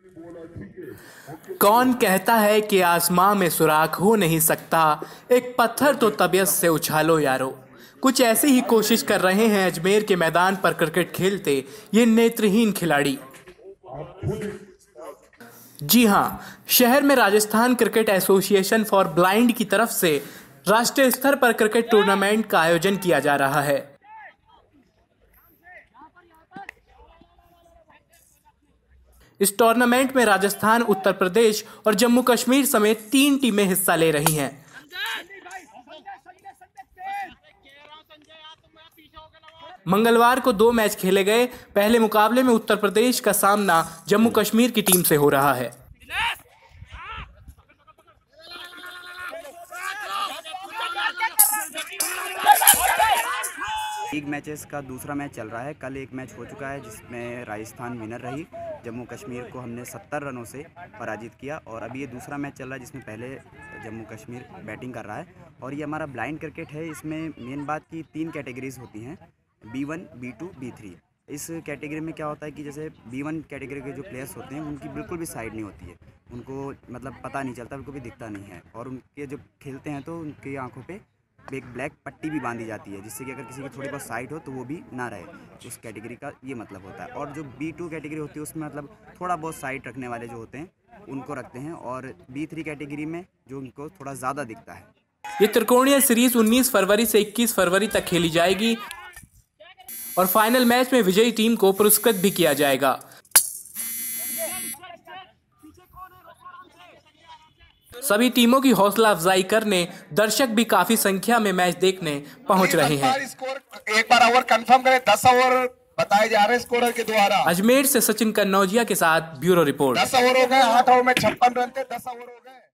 कौन कहता है कि आसमां में सुराख हो नहीं सकता, एक पत्थर तो तबीयत से उछालो यारो। कुछ ऐसी ही कोशिश कर रहे हैं अजमेर के मैदान पर क्रिकेट खेलते ये नेत्रहीन खिलाड़ी। जी हां, शहर में Rajasthan cricket association for blind की तरफ से राष्ट्रीय स्तर पर क्रिकेट टूर्नामेंट का आयोजन किया जा रहा है। इस टूर्नामेंट में राजस्थान, उत्तर प्रदेश और जम्मू कश्मीर समेत 3 टीमें हिस्सा ले रही हैं। मंगलवार को 2 मैच खेले गए। पहले मुकाबले में उत्तर प्रदेश का सामना जम्मू कश्मीर की टीम से हो रहा है। लीग मैचेस का दूसरा मैच चल रहा है। कल एक मैच हो चुका है जिसमें राजस्थान विनर रही। जम्मू कश्मीर को हमने 70 रनों से पराजित किया और अभी ये दूसरा मैच चल रहा है जिसमें पहले जम्मू कश्मीर बैटिंग कर रहा है। और ये हमारा ब्लाइंड क्रिकेट है। इसमें मेन बात की 3 कैटेगरीज होती हैं, B1, B2, B3। इस कैटेगरी में क्या होता है कि जैसे B1 कैटेगरी के जो प्लेयर्स होते हैं उनकी बिल्कुल भी साइड नहीं होती है, उनको मतलब पता नहीं चलता, उनको भी दिखता नहीं है। और उनके जब खेलते हैं तो उनकी आंखों पे एक ब्लैक पट्टी भी बांधी जाती है जिससे कि अगर किसी की थोड़ी बहुत साइट हो तो वो भी ना रहे। उस कैटेगरी का ये मतलब होता है। और जो B2 कैटेगरी होती है उसमें मतलब थोड़ा बहुत साइट रखने वाले जो होते हैं उनको रखते हैं। और B3 कैटेगरी में जो उनको थोड़ा ज़्यादा दिखता है। ये त्रिकोणीय सीरीज 19 फरवरी से 21 फरवरी तक खेली जाएगी और फाइनल मैच में विजयी टीम को पुरस्कृत भी किया जाएगा। सभी टीमों की हौसला अफजाई करने दर्शक भी काफी संख्या में मैच देखने पहुंच रहे हैं। एक बार ओवर कंफर्म करें, 10 ओवर बताए जा रहे हैं स्कोरर के द्वारा। अजमेर से सचिन कन्नौजिया के साथ ब्यूरो रिपोर्ट। 10 ओवर हो गए, 8 ओवर में 56 रन थे, 10 ओवर हो गए।